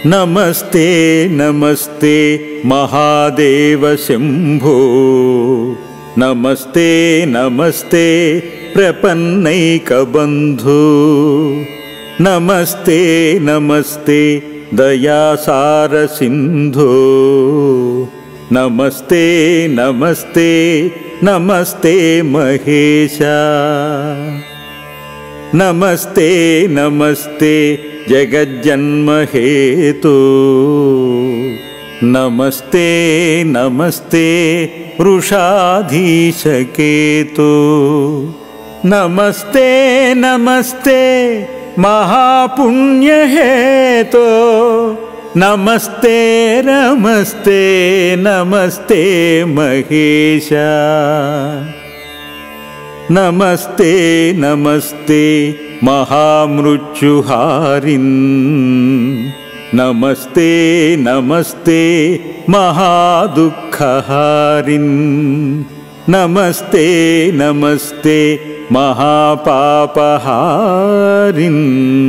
नमस्ते नमस्ते महादेव शंभो नमस्ते नमस्ते प्रपन्नैकबन्धो नमस्ते नमस्ते दयासार सिन्धो नमस्ते नमस्ते नमस्ते महेशा नमस्ते नमस्ते जगज्जन्म हेतु नमस्ते नमस्ते वृषाधीशकेतु नमस्ते नमस्ते महापुण्यहेतो नमस्ते नमस्ते नमस्ते महेशा नमस्ते नमस्ते महामृत्युहारिन् नमस्ते नमस्ते महादुःखहारिन् नमस्ते नमस्ते महापापहारिन्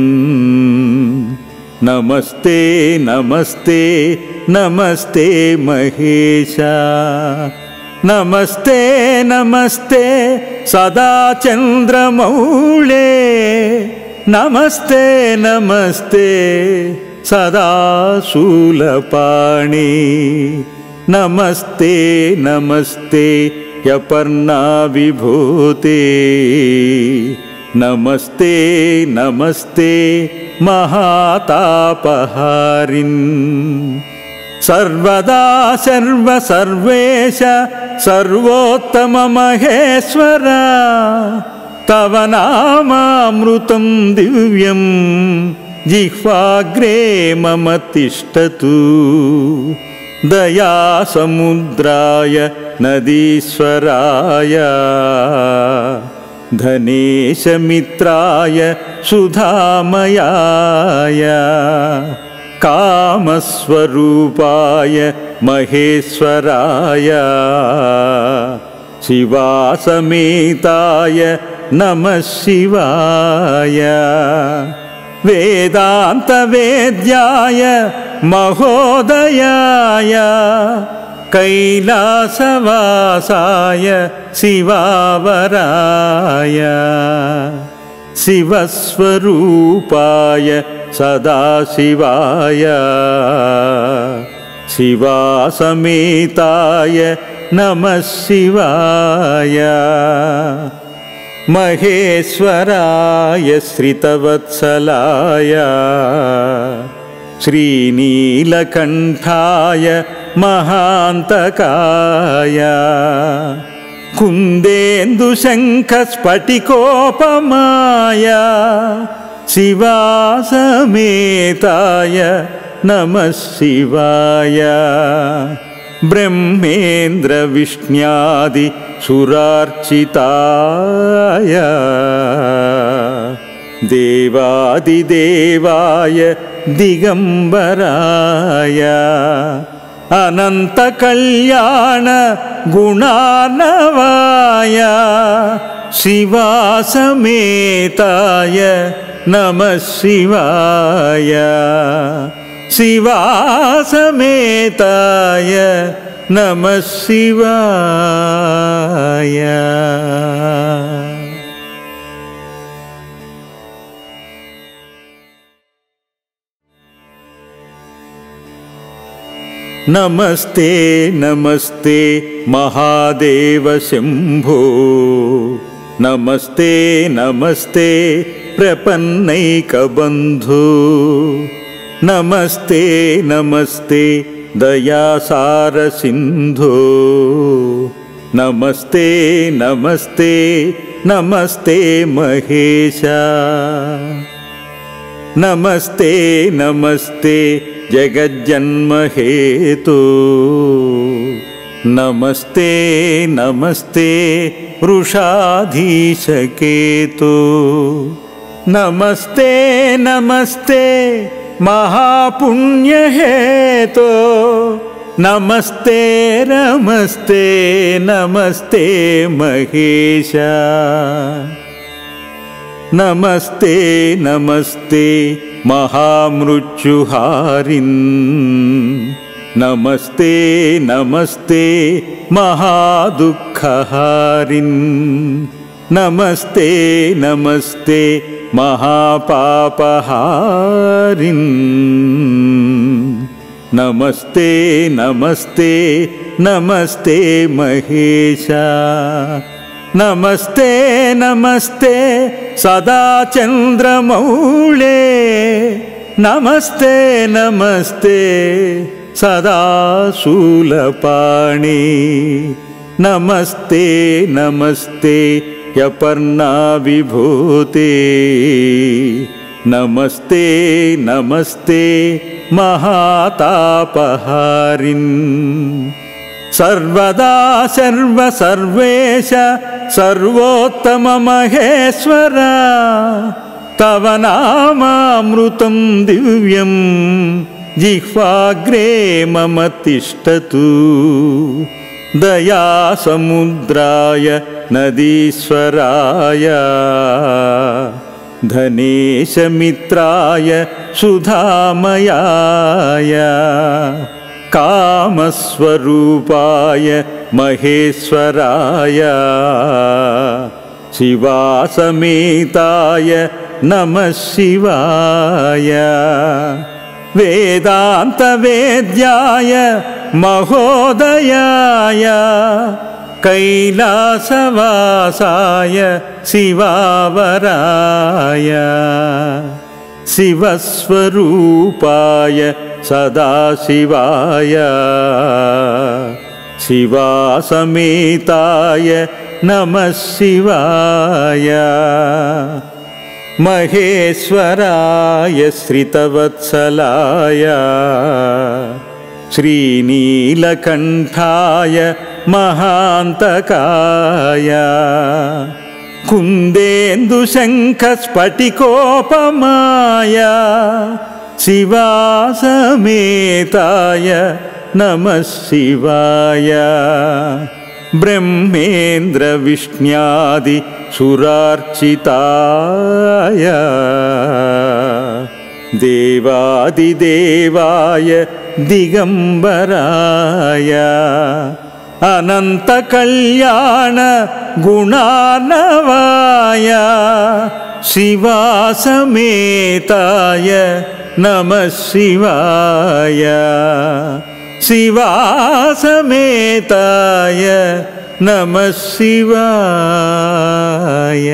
नमस्ते नमस्ते नमस्ते महेशा नमस्ते नमस्ते सदा चन्द्रमौळे नमस्ते नमस्ते सदा शूलपाणि नमस्ते नमस्ते यपर्णा विभूते नमस्ते नमस्ते महातापहारिन् सर्वदा सर्वेश सर्वोत्तम महेश्वर तव नामामृतं दिव्यं जिह्वाग्रे मम तिष्ठतु दयासमुद्राय नदीश्वराय धनेशमित्राय सुधामयाय कामस्वरूपाय महेश्वराय शिवासमेताय नमः शिवाय वेदान्तवेद्याय महोदयाय कैलासवासाय शिवावराय शिवस्वरूपाय सदाशिवाय शिवासमेताय नमः शिवाय महेश्वराय श्रितवत्सलाय श्रीनीलकण्ठाय महान्तकाय कुन्देन्दुशङ्खस्फटिकोपमाय शिवासमेताय नमः शिवाय ब्रह्मेन्द्रविष्ण्यादि सुरार्चिताय देवादिदेवाय दिगम्बराय अनन्तकल्याण गुणार्णवाय शिवासमेताय नमः शिवाय शिवासमेताय नमः शिवाय नमस्ते नमस्ते महादेव शंभो नमस्ते नमस्ते प्रपन्नैकबन्धो नमस्ते नमस्ते दयासार सिन्धो नमस्ते नमस्ते नमस्ते महेशा नमस्ते नमस्ते जगज्जन्म हेतु नमस्ते नमस्ते वृषाधीशकेतु नमस्ते नमस्ते महापुण्यहेतो नमस्ते नमस्ते नमस्ते महेशा नमस्ते नमस्ते महामृत्युहारिन् नमस्ते नमस्ते महादुःखहारिन् नमस्ते नमस्ते महापापहारिन् नमस्ते नमस्ते नमस्ते महेशा नमस्ते नमस्ते सदा चन्द्रमौळे नमस्ते नमस्ते सदा शूलपाणि नमस्ते नमस्ते यपर्णा विभूते नमस्ते नमस्ते महातापहारिन् सर्वदा सर्वेश सर्वोत्तम महेश्वर तव नामामृतं दिव्यं जिह्वाग्रे मम तिष्ठतु दयासमुद्राय नदीश्वराय धनेशमित्राय सुधामयाय कामस्वरूपाय महेश्वराय शिवासमेताय नमः शिवाय वेदान्तवेद्याय महोदयाय कैलासवासाय शिवावराय शिवस्वरूपाय सदाशिवाय शिवासमेताय नमः शिवाय महेश्वराय श्रितवत्सलाय श्रीनीलकण्ठाय महान्तकाय कुन्देन्दुशङ्खस्फटिकोपमाय शिवासमेताय नमः शिवाय ब्रह्मेन्द्रविष्ण्यादि सुरार्चिताय देवादिदेवाय दिगम्बराय अनन्तकल्याण गुणार्णवाय शिवासमेताय नमः शिवाय शिवासमेताय नमः शिवाय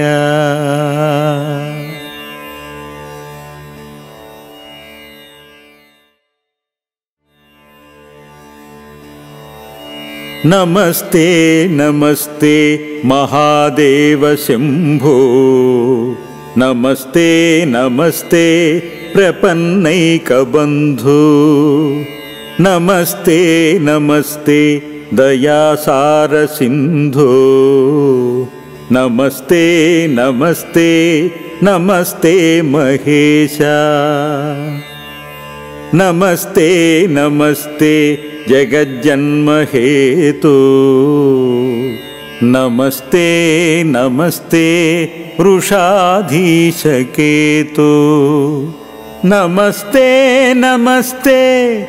नमस्ते नमस्ते महादेव शंभो नमस्ते नमस्ते प्रपन्नैकबन्धो नमस्ते नमस्ते दयासार सिन्धो नमस्ते नमस्ते नमस्ते महेशा नमस्ते नमस्ते जगज्जन्म हेतु नमस्ते नमस्ते वृषाधीशकेतु नमस्ते नमस्ते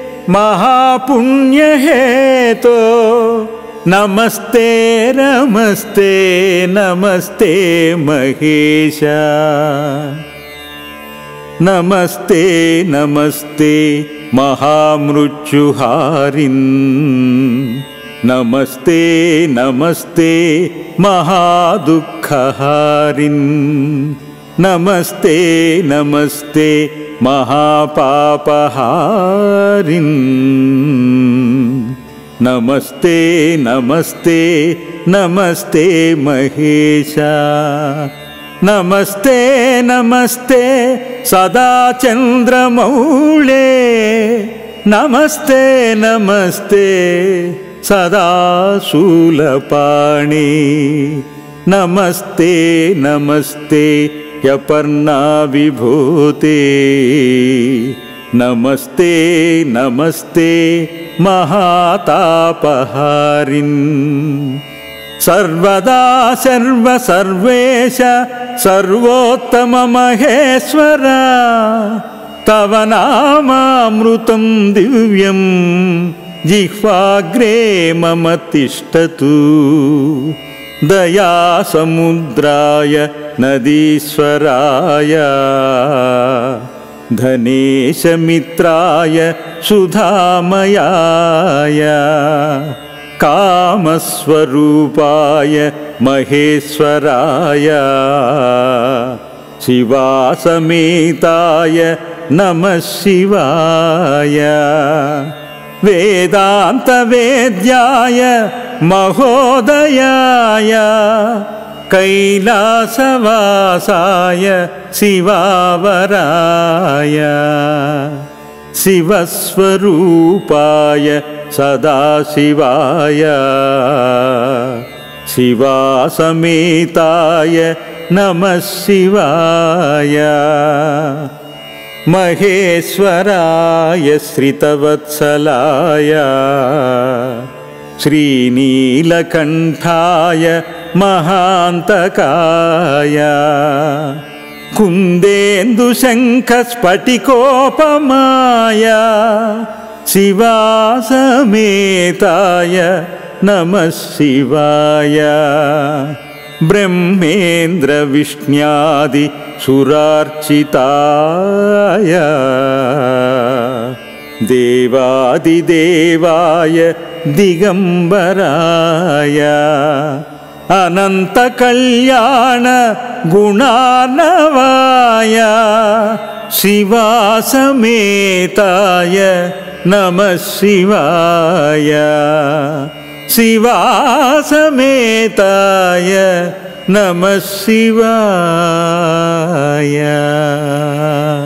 महापुण्यहेतो नमस्ते नमस्ते नमस्ते महेशा नमस्ते नमस्ते महामृत्युहारिन् नमस्ते नमस्ते महादुःखहारिन् नमस्ते नमस्ते महापापहारिन् नमस्ते नमस्ते नमस्ते महेशा नमस्ते नमस्ते सदा चन्द्रमौळे नमस्ते नमस्ते सदा शूलपाणि नमस्ते नमस्ते यपर्णा विभूते नमस्ते नमस्ते महातापहारिन् सर्वदा सर्वेश सर्वोत्तम महेश्वर तव नामामृतं दिव्यं जिह्वाग्रे मम तिष्ठतु। दयासमुद्राय नदीश्वराय धनेशमित्राय सुधामयाय कामस्वरूपाय महेश्वराय शिवासमेताय नमः शिवाय। वेदान्तवेद्याय महोदयाय कैलासवासाय शिवावराय शिवस्वरूपाय सदाशिवाय शिवासमेताय नमः शिवाय। महेश्वराय श्रितवत्सलाय श्रीनीलकण्ठाय महान्तकाय कुन्देन्दुशङ्खस्फटिकोपमाय शिवासमेताय नमः शिवाय। ब्रह्मेन्द्रविष्ण्यादि सुरार्चिताय देवादिदेवाय दिगम्बराय अनन्तकल्याण गुणार्णवाय शिवासमेताय नमः शिवाय। शिवासमेताय नमः शिवाय।